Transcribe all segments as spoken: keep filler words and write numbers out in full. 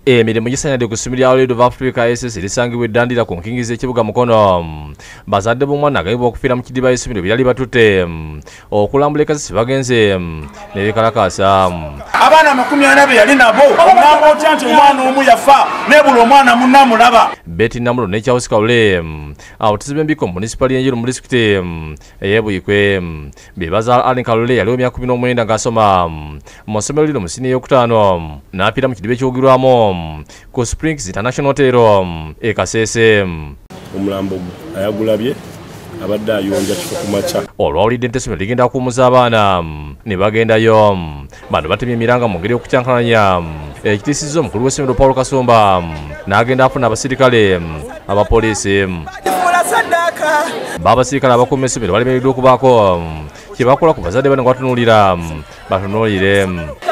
Emirimu gisaanyadde ku ssimu lya World of Africa S S lisangibwa eddandira ku nkingizi ekibuga Mukono. Bazadde b'omwana agayibwa okufiira mu kidiba y'essomero byali batutte okulambula ekasisi bagenze ne beekalakaasa. Abaana amakumi ana be yali nabo omwamba otya nti omwana omu yafa nebula omwana munnamulaba. Betty Namulo ne Charles Kaule abavuzi b'embiko mu munisipali y'Enjeru mu disitulikiti ey'e Buikwe beebaza Allen Kaule yali w'emyaka kkumi n'omwenda ng'asoma mu ssomero lino mu siniya ey'okutaano n'afiira mu kidiba ekyogirwamu ku Springs International Hotel e Kasese. Omulambo ayagulabye abadde ayonja kifo ku makya. Olwawulidde nti essomero ligenda kuwummuza abaana ne bagendayo. Bano batemye emiranga mu ngeri y'okukyankalanya ekitiisizza omukulu w'essomero Paul Kasumba n'agenda afuna abasirikale abapoliisi. Baabasirikale abakuuma essomero balemereddwa okubaako kye bakola ku bazadde bano nga batunuulira batunuulire.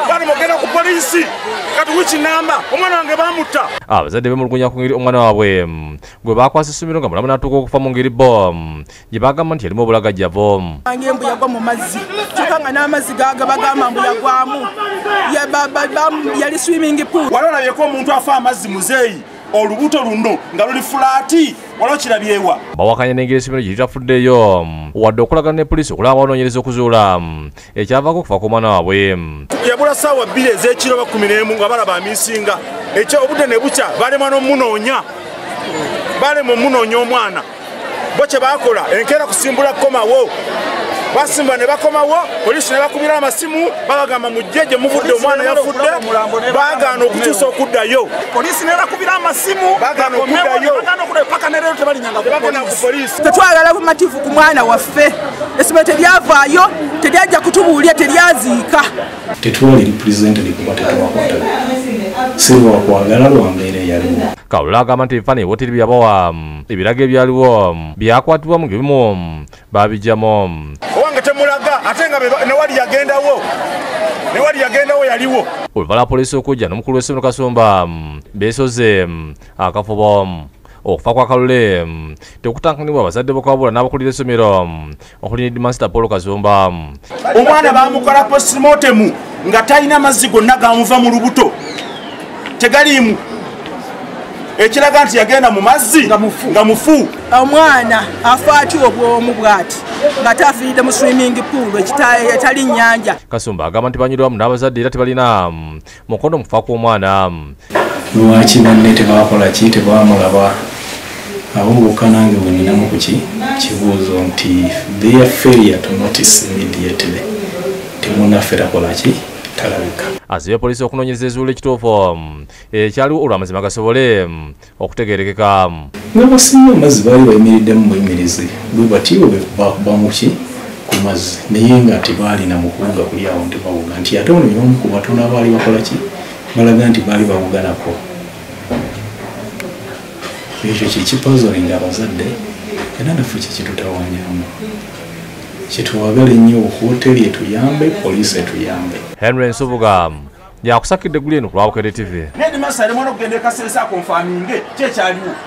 Abazadde bemulugunya ku ngeri omwana waabwe gwe bakwasa essomero nga mulamu n'atuuka okufa mu ngeri bo gye bagamba nti yalimu obulagajjavo. Embu yagwa mu mazzi kyokka nga n'amazzi gaga bagamba mbu yagwamu yali swimming pool. Wali olabyeko omuntu afa amazzi muzeeyi olubuto luno nga luli fulaati waliwo kirabyewa. Bawakanya n'engeri essomero gye litafuddeyo wadde okulagana ne poliisi okulaba abanoonyereza okuzuula ekyavaako okufa kw'omwana waabwe. Yabula ssaawa bbiri ez'ekiro bakumi n'emu nga balaba amisinga ekyo obudde ne bukya balema n'omunoonya balema omunoonya omwana bo kye baakola enkeera kusimbula kukomawo basimba ne bakomawo poliisi ne bakubira amasimu babagamba mujje gye muvudde omwana yafudde baagaana okukyusa okuddayo. Poliisi ne bakubira amasimu baagaana okuddayo paka ne leero tebalinyanga ku poliisi. Tetwagala bumativu ku mwana waffe essomero teryavaayo teryajja kutubuulya teryaziika. Tetwali represented kuba tetubakwata siba wakwagala lwa mbeera eyaliwo. Kaula agamba nti ebifaananyi ebyooteri byabawa ebiraga ebyaliwo byakwatibwamu ng'ebimu baabijjamu. Owange temulaga ate nga newali yagendawo newali yagendawo yaliwo. Oluvala poliisi okujja n'omukulu w'essomero Kasumba beesoze akafubo. Okufa kwa Kalule tekutankanibwa abazadde b'okwabula n'abakulira essomero okuli ne Master Paul Kasumba. Omwana baamukola postmortem nga talina mazzi gonna gamuva mu lubuto tegaliimu ekiraga nti yagenda mu mazzi nga mufu. Omwana afa atya obwomu bw'ati nga tafiiridde mu swimming pool etali nnyanja. Kasumba agamba nti banyurwamu n'abazadde era tebalina mukono mu kufa kw'omwana. Lwaki banne tebakola ki tebamulaba awo bokka nange bwe ninamu ku kibuuzo nti their failure to notice immediately temunnaffe takola ki talabika. Azibye poliisi okunoonyereza ezuula ekituufu ekyaliwo olw'amazima gasobole okutegeerekeka. Nga basinga amazzi baali bayimiriddemu buyimirizi bwe batyo bakuba mu ki ku mazzi naye nga tebaalina mukuuga kuli awo nti bawuga nti ate ono y'omu ku batono abaali bakola ki balaga nti baali bawuganako. Ekyo kikipuzolinga abazadde era naffe kikitutawanyamu kitwagala ennyo hoteri etuyambe poliisi etuyambe. Henry Nsubuga yakusakidde guli eno ku Lwabukere T V. Nedi Masa alimwana okugenda e Kasese akonfaminge kyekyaliwo.